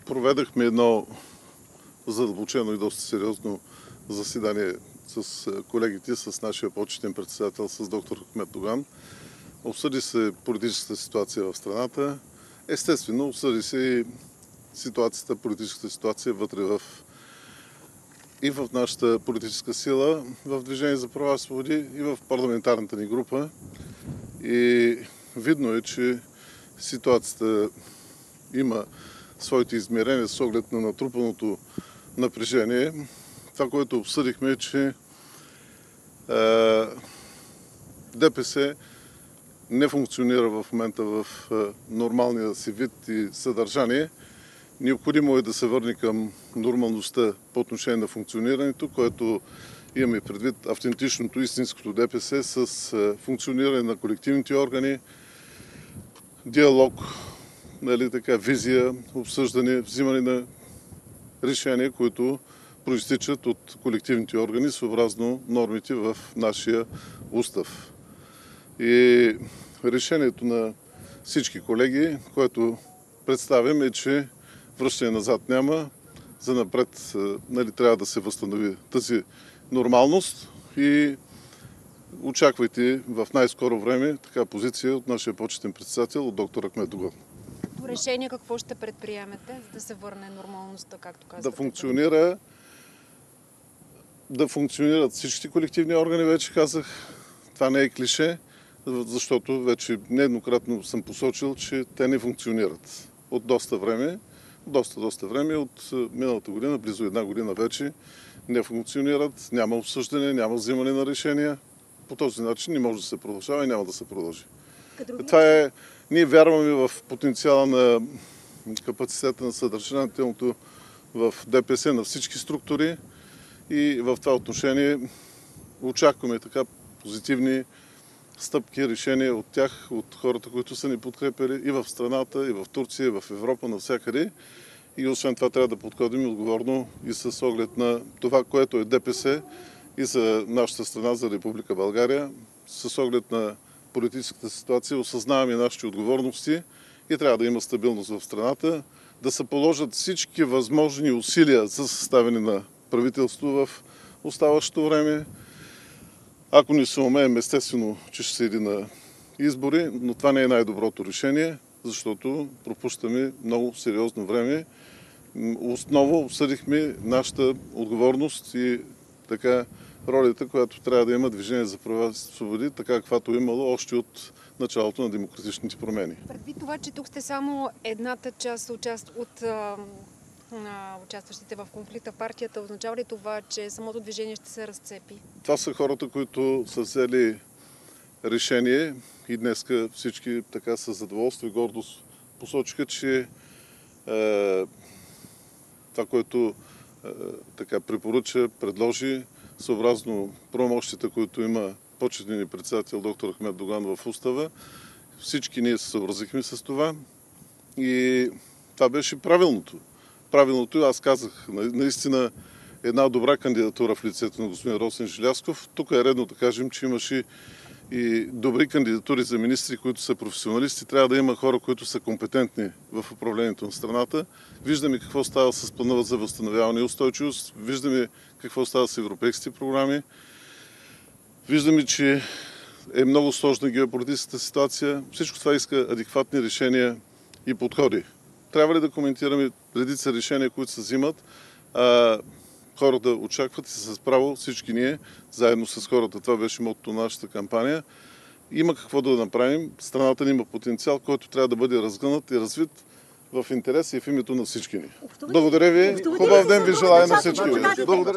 Проведахме едно задълбочено и доста сериозно заседание с колегите, с нашия почетен председател, с доктор Ахмед Доган. Обсъди се политическата ситуация в страната. Естествено, обсъди се и политическата ситуация вътре и в нашата политическа сила, в Движение за права и свободи, и в парламентарната ни група. И видно е, че ситуацията има своите измерения с оглед на натрупаното напрежение. Това, което обсъдихме, е, че ДПС не функционира в момента в нормалния си вид и съдържание. Необходимо е да се върне към нормалността по отношение на функционирането, което имаме предвид автентичното, истинското ДПС с функциониране на колективните органи, диалог, визия, обсъждане, взимане на решения, които проистичат от колективните органи, съобразно нормите в нашия устав. И решението на всички колеги, което представим, е, че връщане назад няма. Занапред трябва да се възстанови тази нормалност и очаквайте в най-скоро време така позиция от нашия почетен председател, от доктор Ахмед Доган. Като решение какво ще предприемете, за да се върне нормалността, както казвате? Да функционират всички колективни органи, вече казах. Това не е клише, защото вече нееднократно съм посочил, че те не функционират. От доста време, от миналата година, близо една година вече, не функционират, няма обсъждане, няма взимане на решения. По този начин не може да се продължава и няма да се продължи. Ние вярваме в потенциала на капацитета на съдържанието в ДПС на всички структури и в това отношение очакваме така позитивни стъпки, решения от тях, от хората, които са ни подкрепили и в страната, и в Турция, и в Европа, навсякъде. И освен това трябва да подходим отговорно и с оглед на това, което е ДПС и за нашата страна, за Република България, с оглед на политическата ситуация, осъзнаваме нашите отговорности и трябва да има стабилност в страната, да се положат всички възможни усилия за съставяне на правителство в оставащото време. Ако не се умеем, естествено, че ще се иде на избори, но това не е най-доброто решение, защото пропускаме много сериозно време. Основно обсъдихме нашата отговорност и така ролята, която трябва да има Движение за права и свободи, така каквато е имало още от началото на демократичните промени. Предвид това, че тук сте само едната част от участващите в конфликта, партията, означава ли това, че самото движение ще се разцепи? Това са хората, които са взели решение и днеска всички така с задоволство и гордост посочиха, че това, което препоръча, предложи, съобразно правомощията, които има почетният ни председател доктор Ахмед Доган в устава, всички ние се съобразихме с това и това беше правилното. Правилното, аз казах, наистина една добра кандидатура в лицето на господин Росен Желязков. Тук е редно да кажем, че имаше и добри кандидатури за министри, които са професионалисти. Трябва да има хора, които са компетентни в управлението на страната. Виждаме какво става с плана за възстановяване и устойчивост. Виждаме какво става с европейските програми. Виждаме, че е много сложна геополитическата ситуация. Всичко това иска адекватни решения и подходи. Трябва ли да коментираме редица решения, които се взимат? Хората очакват и с право всички ние, заедно с хората. Това беше мотото на нашата кампания. Има какво да направим. Страната ни има потенциал, който трябва да бъде разгънат и развит в интерес и в името на всички ни. Благодаря ви. Хубав ден ви желая на всички. Благодаря.